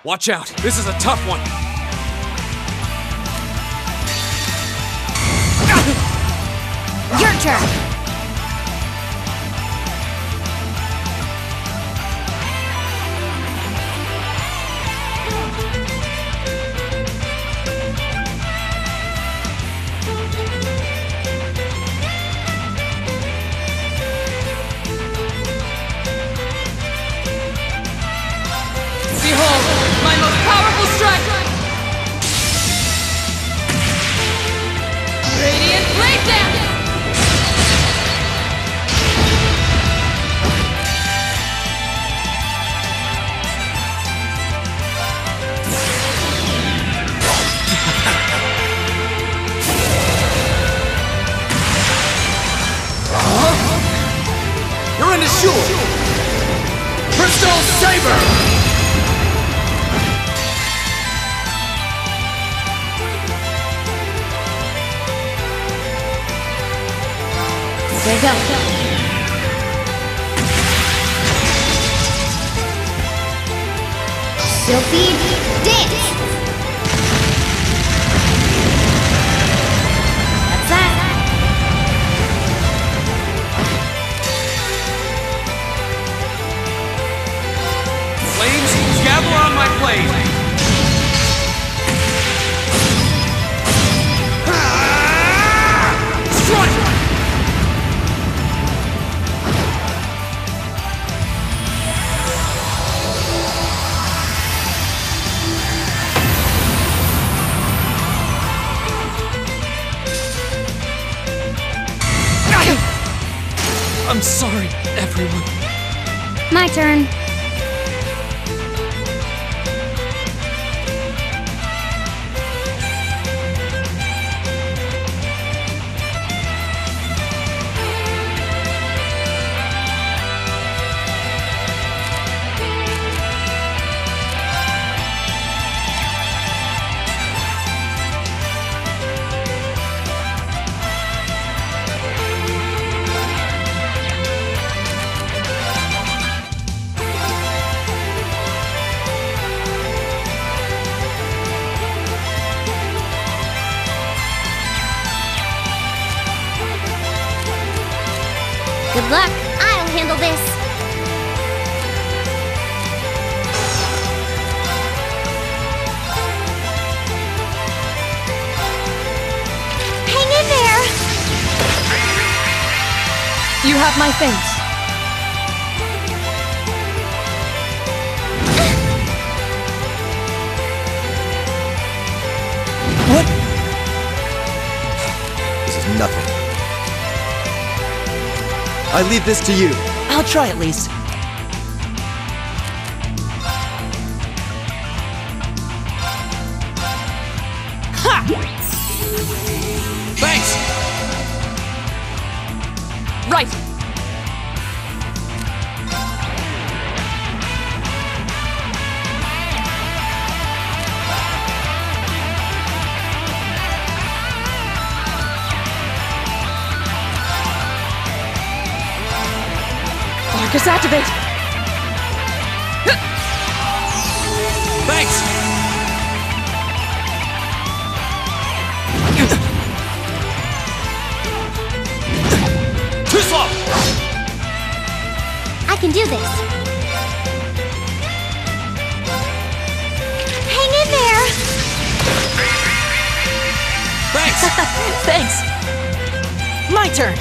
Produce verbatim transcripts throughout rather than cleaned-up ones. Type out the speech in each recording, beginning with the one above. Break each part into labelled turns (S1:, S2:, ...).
S1: Watch out, this is a tough one.
S2: Your turn.
S3: Behold, my most powerful strike! Radiant Blade Dance!
S1: You're in the shore! Crystal Saber!
S2: There you go. Sylphie, dance! That's that.
S1: Flames, gather on my blade! Ah! Strike! I'm sorry, everyone.
S2: My turn. Good luck. I'll handle this. Hang in there.
S3: You have my thanks.
S4: What? This is nothing. I leave this to you.
S5: I'll try at least.
S3: Ha!
S1: Thanks!
S3: Right! Marcus, activate!
S1: Thanks! Too slow!
S2: I can do this. Hang in there.
S1: Thanks!
S5: Thanks. My turn.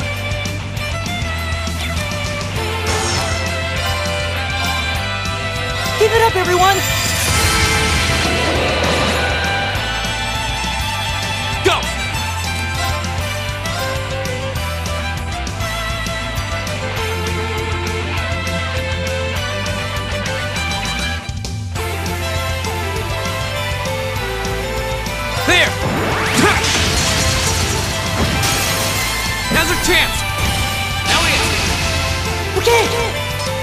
S5: Keep it up, everyone!
S1: Go! There! Now's our chance! Elliot!
S5: Okay!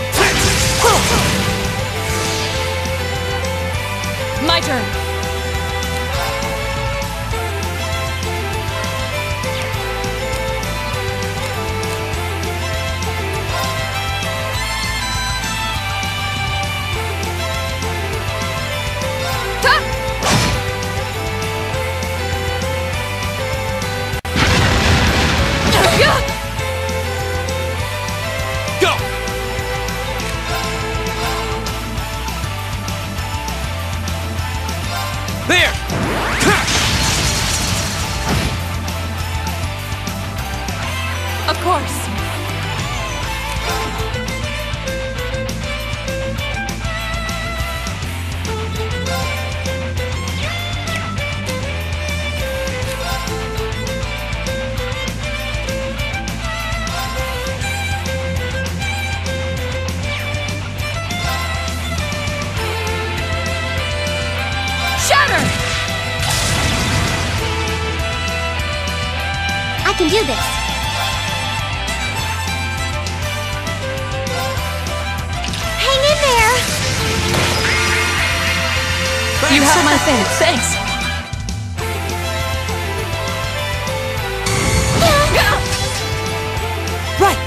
S3: My turn.
S2: can do this. Hang in there!
S3: You have my thanks. Thanks.
S5: Right!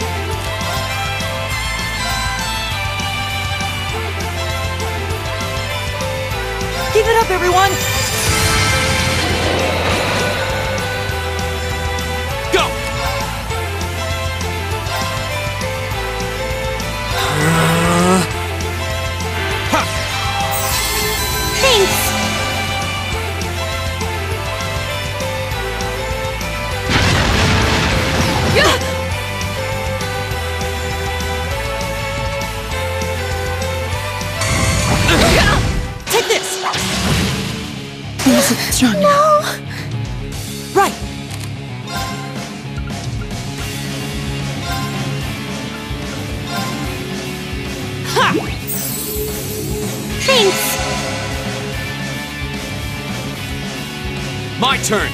S5: Give it up, everyone!
S1: Go! Ha!
S2: Thanks!
S5: Take this!
S3: Was it strong enough?
S5: Right!
S3: Ha!
S2: Thanks!
S1: My turn!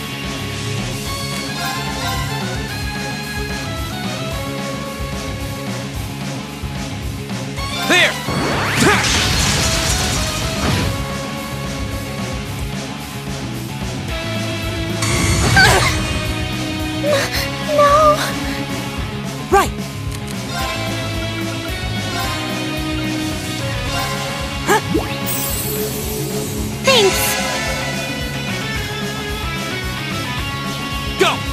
S1: There! Ha!
S2: No!
S5: Right! Huh?
S2: Thanks!
S1: Go!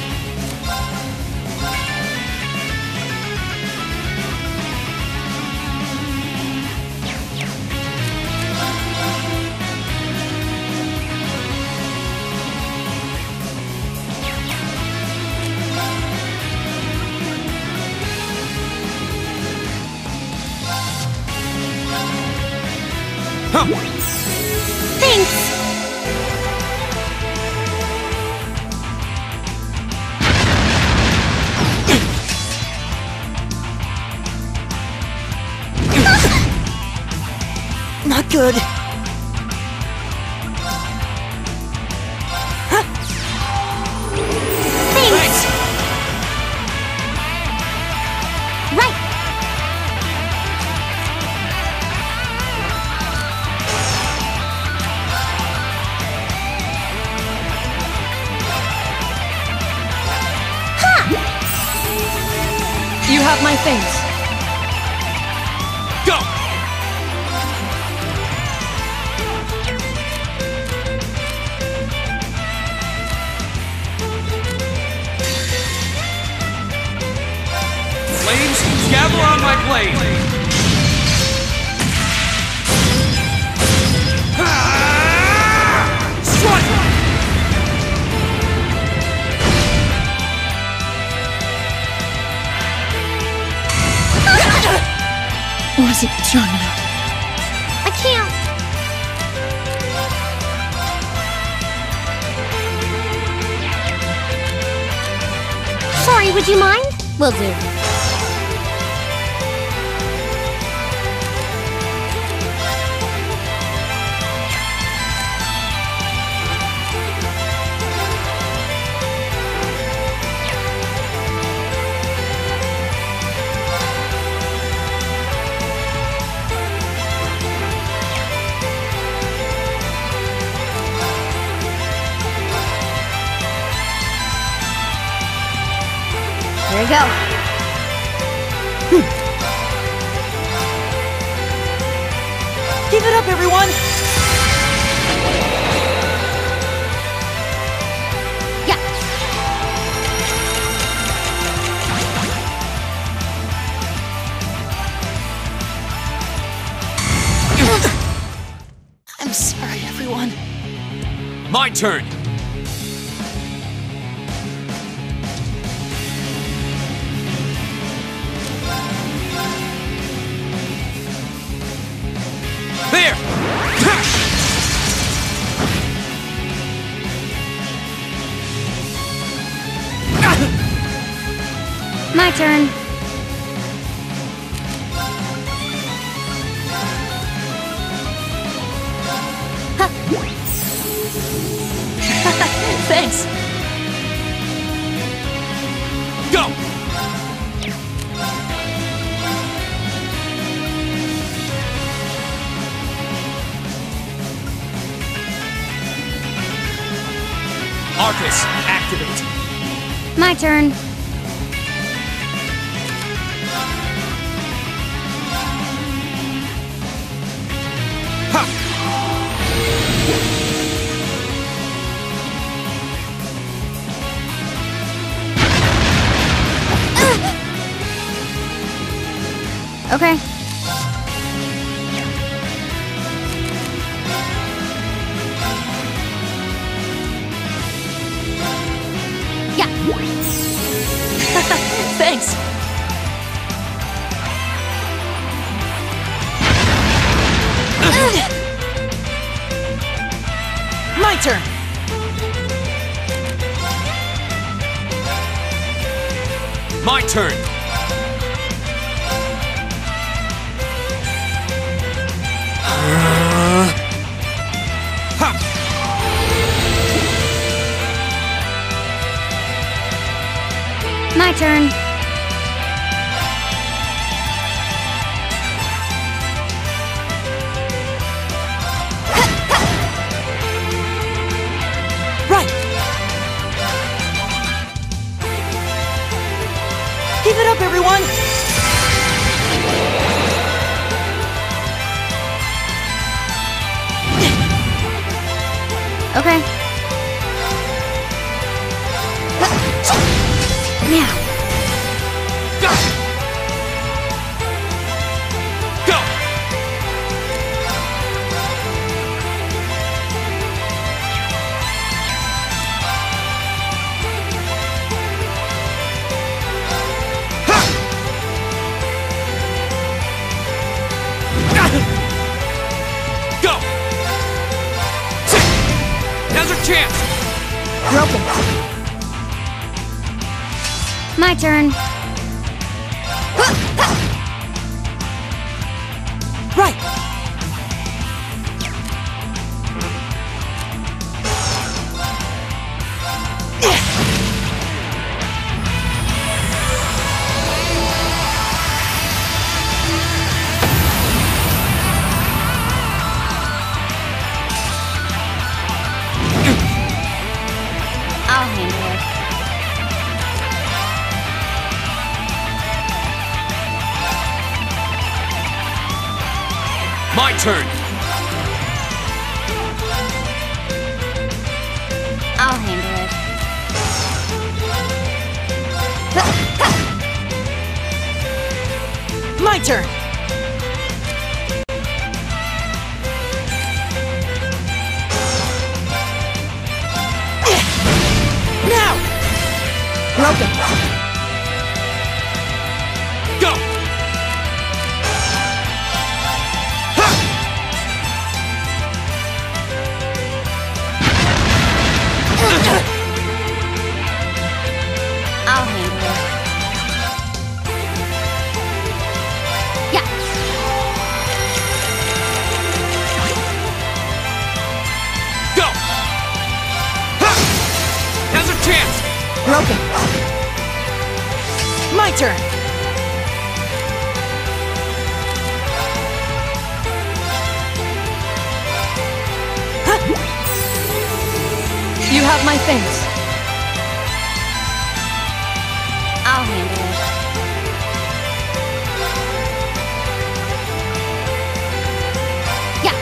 S1: Huh.
S2: Thanks!
S5: Not good.
S2: Thanks! Right!
S3: You have my thanks.
S1: Go! Flames, gather on my blade! Ah! Strike!
S3: Wasn't strong enough.
S2: I can't! Sorry, would you mind? Will do. Here we go.
S5: Give it up, everyone!
S2: Yeah.
S5: I'm sorry, everyone.
S1: My turn! There!
S2: My turn.
S3: Thanks.
S1: Arcus, activate.
S2: My turn. Okay. Yeah.
S5: Thanks. My turn.
S1: My turn.
S2: My turn.
S5: Right. Give it up, everyone.
S2: Okay. Now.
S1: Go! Go! Go! Now's our chance!
S5: Broken.
S2: My turn.
S5: Right.
S2: I'll handle it.
S1: My turn!
S2: I'll handle it.
S5: My turn. Now. Broken.
S1: Go!
S2: I'll handle it. Yeah.
S1: Go! Now's our chance!
S5: Broken. My turn.
S3: You have my thanks.
S2: I'll handle it. Yeah.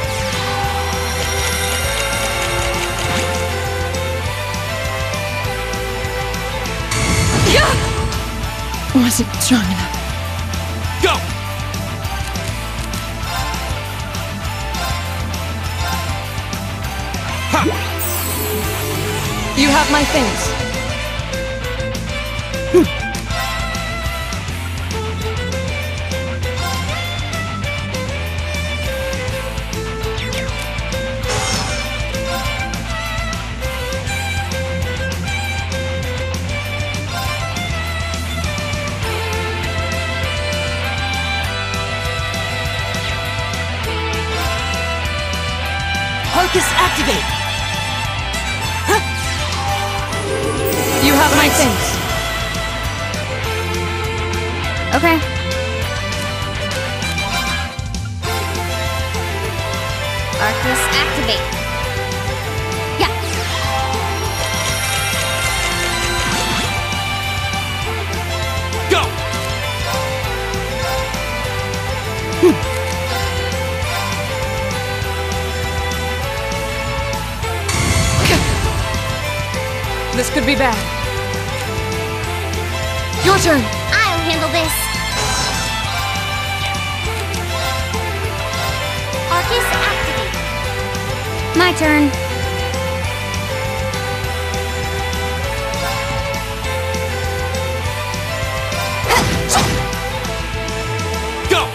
S3: Wasn't strong enough.
S1: Go! Ha!
S3: You have my thanks.
S5: Arcus, activate.
S3: You have my thanks.
S2: Okay. Arcus, activate. Yeah.
S3: could be bad. Your turn.
S2: I'll handle this. Arcus activate. My turn.
S1: Go!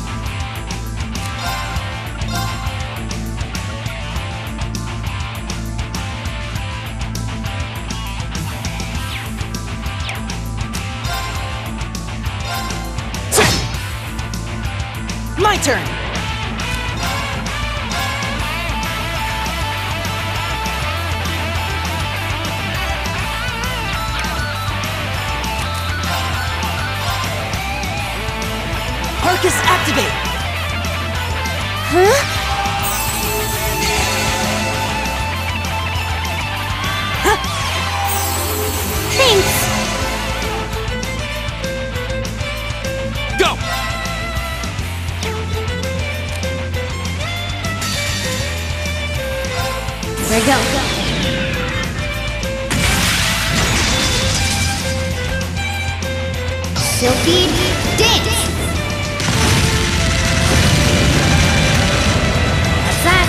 S5: My turn. Arcus activate.
S2: Huh? Thanks.
S1: Go!
S2: There you go. Silky dance. That's that.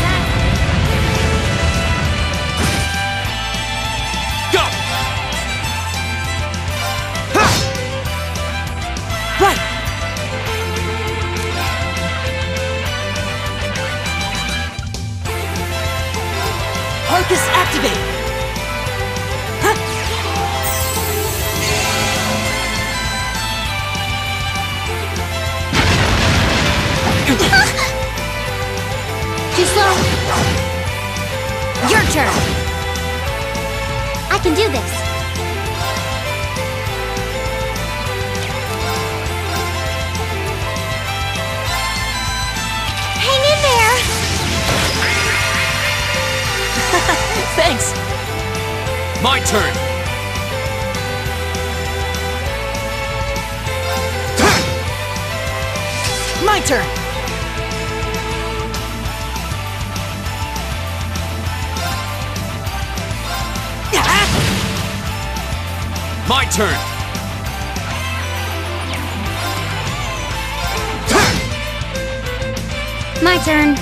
S1: Go!
S5: Right. Arcus activate. Huh.
S2: Too slow. Your turn. I can do this. Hang in there.
S5: Thanks.
S1: My turn!
S5: My turn.
S1: My turn!
S2: My turn.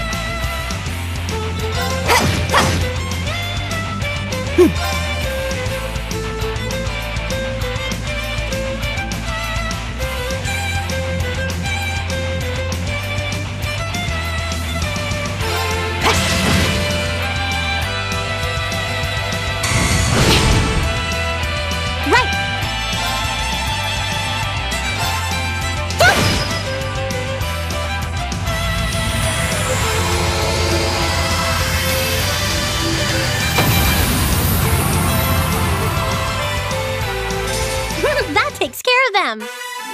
S2: Right. That takes care of them.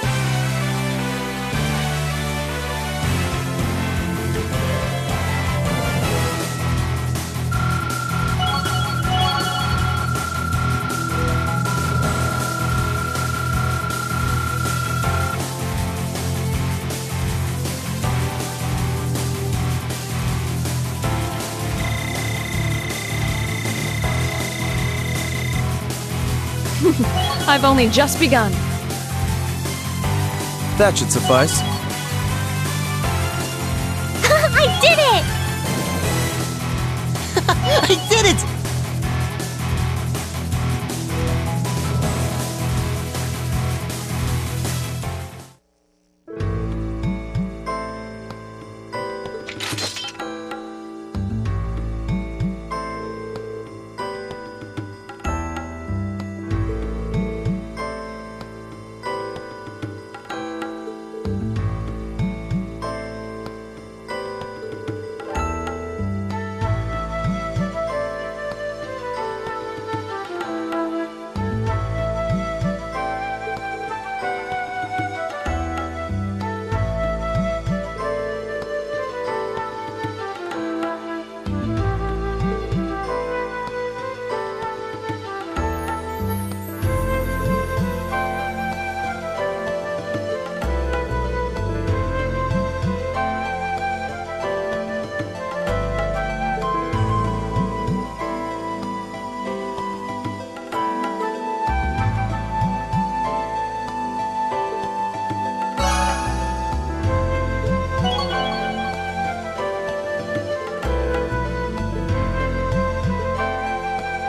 S3: I've only just begun.
S4: That should suffice.
S2: I did it!
S5: I did it!